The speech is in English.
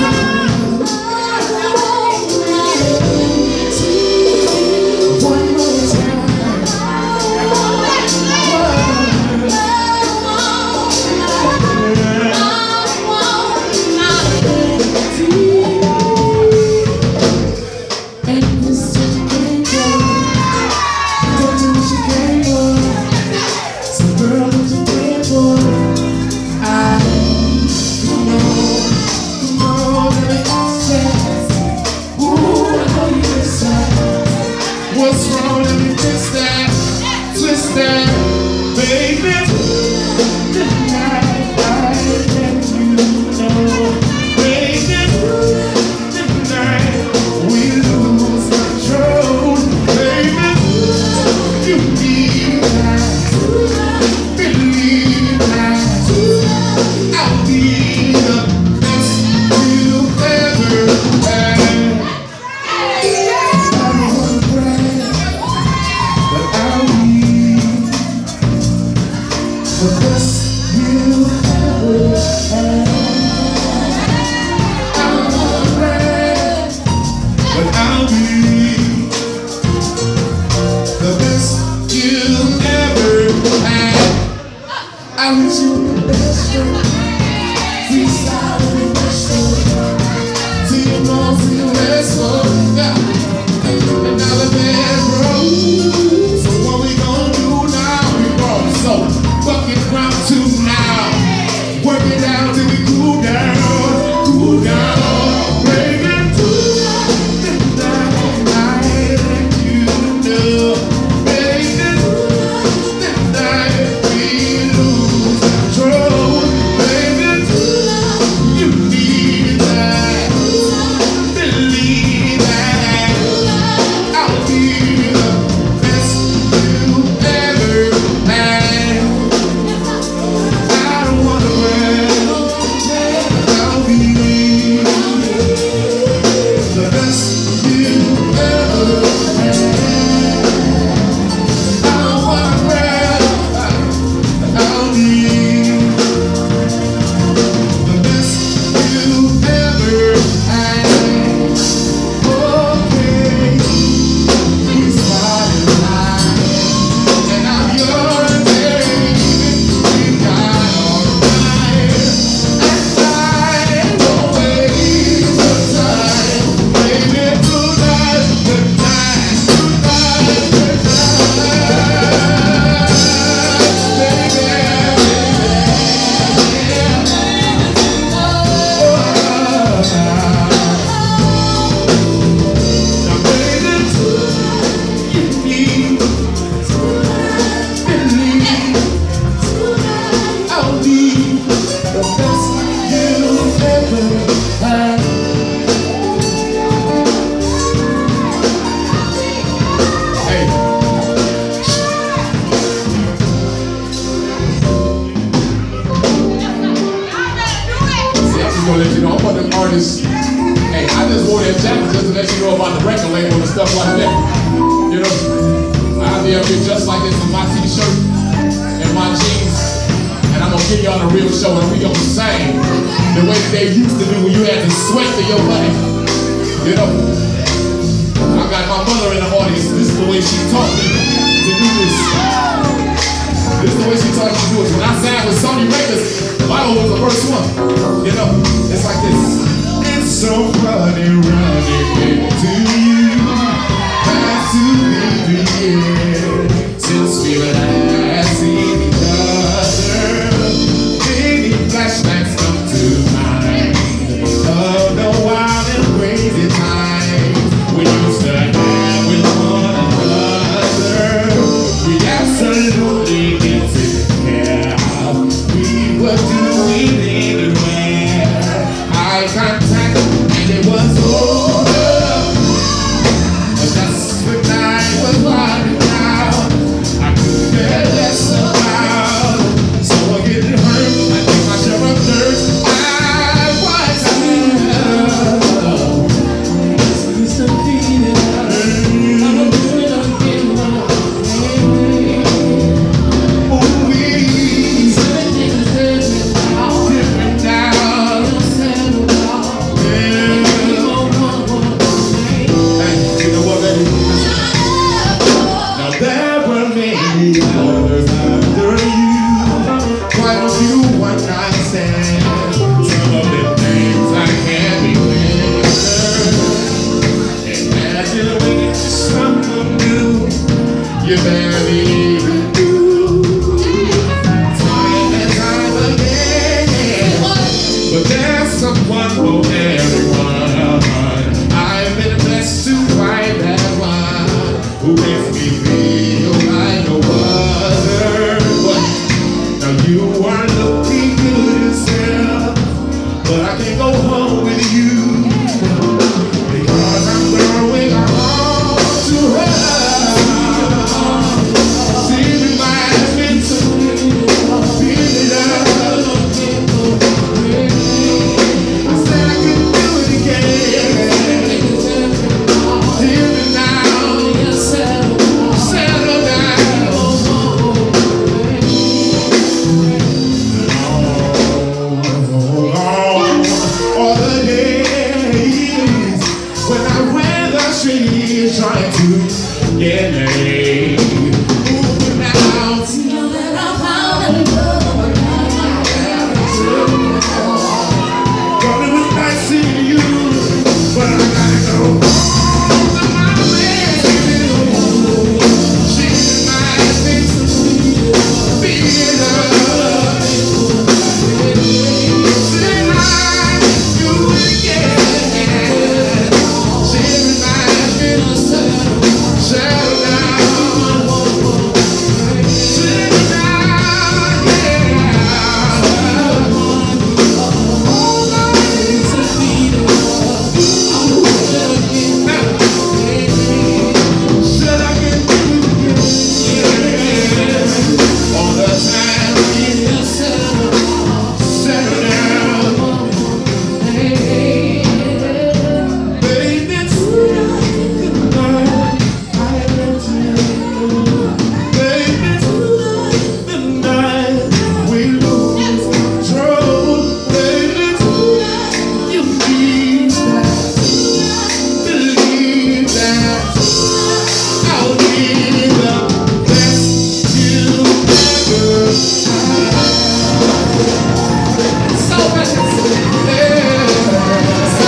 What's wrong? Let me twist that, baby. Tonight I let you know, baby. Tonight we lose control, baby. You need that, believe that I'll be the best you ever had. The best you ever had. I don't wanna brag, but I'll be the best you ever had. I wish you the best show, freestyle the best show, till you know, till you rest for, yeah. And now the bedroom. So what we gon' do now? We roll so. Bucket round two now. Work it out till we cool down, baby. Tonight I let you know, baby. Tonight we lose control, baby. You need that, believe that I'll be the best you ever had. Let you know, I'm one of them artists. Hey, I just wore that jacket just to let you know about the record label and stuff like that. You know, I'll be up here just like this in my t-shirt and my jeans, and I'm gonna give y'all a real show, and we gonna sing the way that they used to do when you had to sweat to your money. You know, I got my mother in the audience. This is the way she taught me to do this. This is the way she taught me to do it. When I sang with Sony Records, Bible was the first one, you know, it's like this. It's so funny running into you, past to be here, since we last seen each other. Many flashbacks come to mind of the wild and crazy times when you used to have with one another. We absolutely didn't care how we were doing anywhere. Eye contact, and it was over. But that's when I was winding down. I couldn't care less about. So I get hurt, I take my share of dirt. I was go with you because I'm going on to her. See, reminds me to feel love. I said I could do it again. Hear me now, settle down. All the days when I wear the streets trying to get